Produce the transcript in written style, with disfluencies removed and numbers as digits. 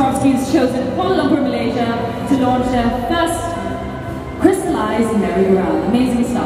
Swarovski has chosen Kuala Lumpur, Malaysia to launch their first crystallized merry-go-round. Amazing stuff.